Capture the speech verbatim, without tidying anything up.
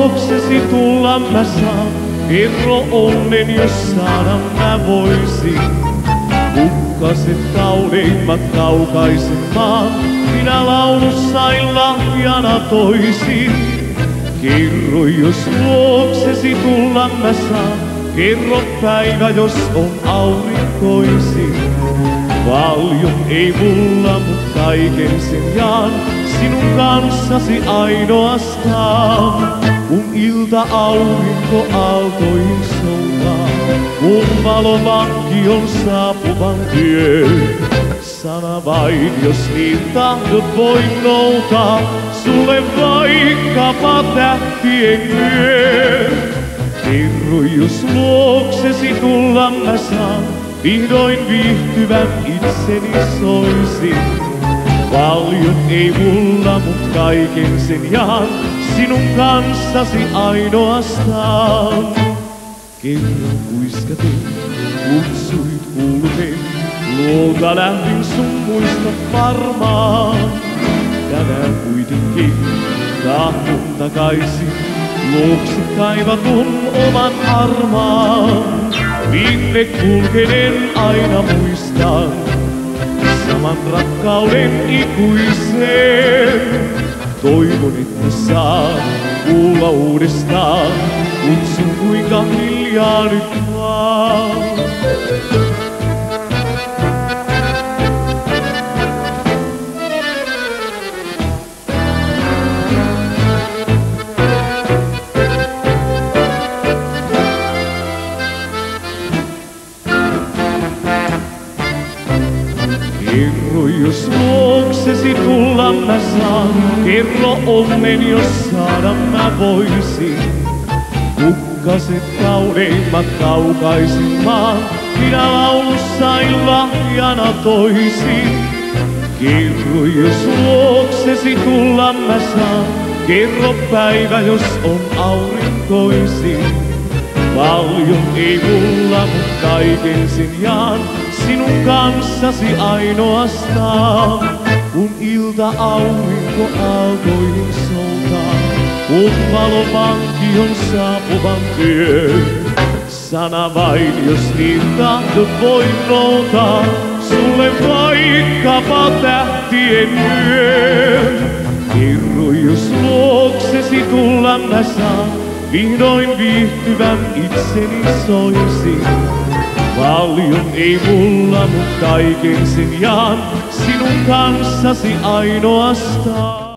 luoksesi tulla mä saan. Kerro onnen, jos saada mä voisin. Kukkaset kauneimmat kaukaisen maan, minä laulussaan lahjana toisin. Kerro, jos luoksesi tulla mä saan. Kerro päivä, jos on aurinkoisin. Paljon ei mulla, mut kaiken sen jaan. Sinun kanssasi ainoastaan. Kun ilta aurinko aaltoihin soutaa, mun valovankki on saapuvan työ. Sana vain, jos niin tahdot voin noutaa, sulle vaikkapa tähtien yö. Kerro, jos luoksesi tulla mä saan, vihdoin viihtyvän itseni soisin. Paljon ei mulla, mut kaiken sen jaan, sinun kanssasi ainoastaan. Kerran kuiskaten, kutsuit kuuluteen, luolta lähdin sun muistat varmaan. Tänään kuitenkin tahdon takaisin, luokse kaivatun oman armaan. Minne kulkenen aina muistan, saman rakkauden ikuisen. Toivon, että saan kuulla uudestaan, kutsun kuinka hiljaa nyt vaan. Kerro, jos luoksesi tulla mä saan. Kerro onnen, jos saada mä voisin. Kukkaset kauneimmat kaukaisin maan, minä laulussaan lahjana toisin. Kerro, jos luoksesi tulla mä saan. Kerro päivä, jos on aurinkoisin. Paljon ei mulla, mut kaiken sen jaan, sinun kanssasi ainoastaan. Kun ilta aurinko aaltoihin soutaa, kun valovanki on saapuvan työ. Sana vain, jos niin tahdot voin noutaa, sulle vaikkapa tähtien yö. Kerro, jos luoksesi tulla mä saan, vihdoin viihtyvän itseni soisin. Paljon ei mulla, mut kaiken sen jaan, sinun kanssasi ainoastaan.